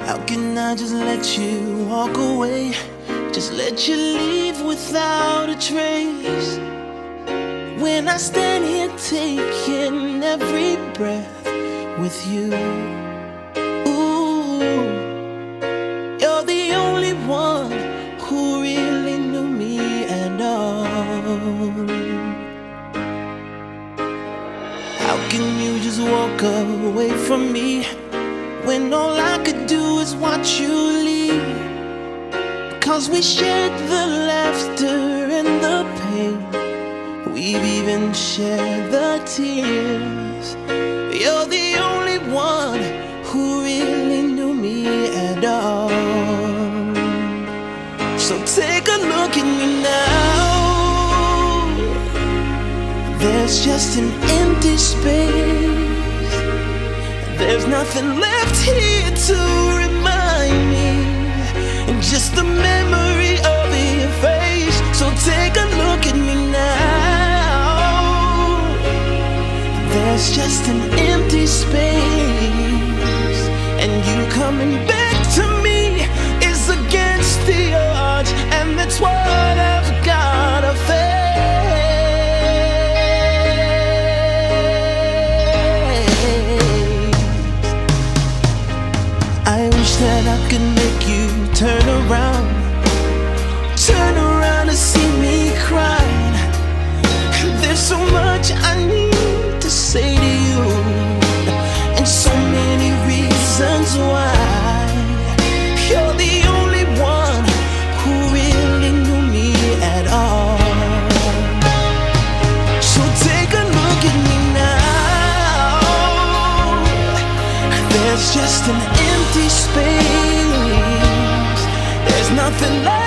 How can I just let you walk away? Just let you leave without a trace. When I stand here taking every breath with you. Ooh, you're the only one who really knew me at all. How can you just walk away from me when all I could do is watch you leave? 'Cause we shared the laughter and the pain, we've even shared the tears. You're the only one who really knew me at all. So take a look at me now. There's just an empty space. There's nothing left here to remind me, and just the memory of your face. So take a look at me now. There's just an empty space, and you coming back to me is against the odds, and that's what I've gotta face. I wish that I could make you turn around and see me crying. There's so much I need to say to you, and so many reasons why. You're the only one who really knew me at all. So take a look at me now. There's just an empty space. There's nothing left